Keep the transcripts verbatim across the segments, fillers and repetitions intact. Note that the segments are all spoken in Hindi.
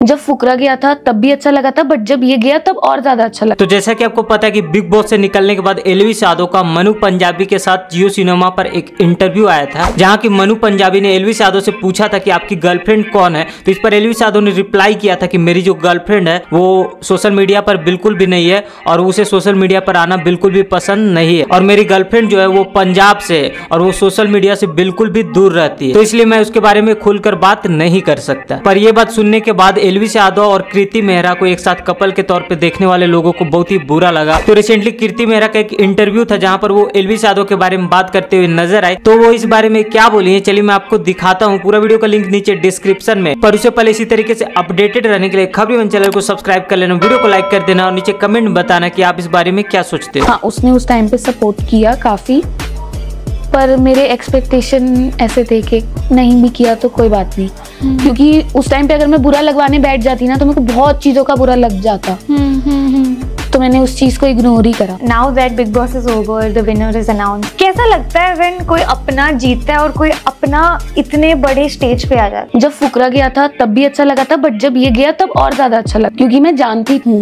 जब फुकरा गया था तब भी अच्छा लगा था, बट जब ये गया तब और ज्यादा अच्छा लगा। तो जैसा कि आपको पता है कि बिग बॉस से निकलने के बाद एल्विश यादव का मनु पंजाबी के साथ जियो सिनेमा पर एक इंटरव्यू आया था, जहां की मनु पंजाबी ने एल्विश यादव से पूछा था कि आपकी गर्लफ्रेंड कौन है। तो इस पर एल्विश यादव ने रिप्लाई किया था कि मेरी जो गर्लफ्रेंड है वो सोशल मीडिया पर बिल्कुल भी नहीं है और उसे सोशल मीडिया पर आना बिल्कुल भी पसंद नहीं है, और मेरी गर्लफ्रेंड जो है वो पंजाब से है और वो सोशल मीडिया से बिल्कुल भी दूर रहती है, तो इसलिए मैं उसके बारे में खुलकर बात नहीं कर सकता। पर यह बात सुनने के बाद एल्विश यादव और कृति मेहरा को एक साथ कपल के तौर पे देखने वाले लोगों को बहुत ही बुरा लगा। तो रिसेंटली कृति मेहरा का एक इंटरव्यू था जहां पर वो एल्विश यादव के बारे में बात करते हुए नजर आए। तो वो इस बारे में क्या बोली है चलिए मैं आपको दिखाता हूँ। पूरा वीडियो का लिंक नीचे डिस्क्रिप्शन में। पर उससे पहले इसी तरीके से अपडेटेड रहने के लिए खबरी चैनल को सब्सक्राइब कर लेना, वीडियो को लाइक कर देना और नीचे कमेंट बताना कि आप इस बारे में क्या सोचते हो। हाँ, उसने उस टाइम पे सपोर्ट किया काफी, पर मेरे एक्सपेक्टेशन ऐसे थे कि नहीं भी किया तो कोई बात नहीं, क्योंकि उस टाइम पे अगर मैं बुरा लगवाने बैठ जाती ना तो मेरे को बहुत चीजों का बुरा लग जाता, तो मैंने उस चीज को इग्नोर ही करा। Now that Bigg Boss is over, the winner is announced, कैसा लगता है व्हेन कोई अपना जीतता है और कोई अपना इतने बड़े स्टेज पे आ जाता है? जब फुकरा गया था तब भी अच्छा लगा था, बट जब ये गया तब और ज्यादा अच्छा लगा, क्योंकि मैं जानती हूँ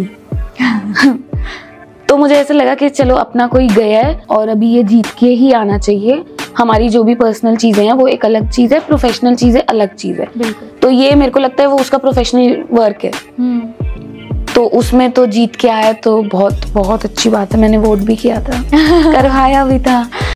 तो मुझे ऐसा लगा कि चलो अपना कोई गया है और अभी ये जीत के ही आना चाहिए। हमारी जो भी पर्सनल चीजें हैं वो एक अलग चीज है, प्रोफेशनल चीजें अलग चीज है। तो ये मेरे को लगता है वो उसका प्रोफेशनल वर्क है, तो उसमें तो जीत के आया तो बहुत बहुत अच्छी बात है। मैंने वोट भी किया था करवाया भी था।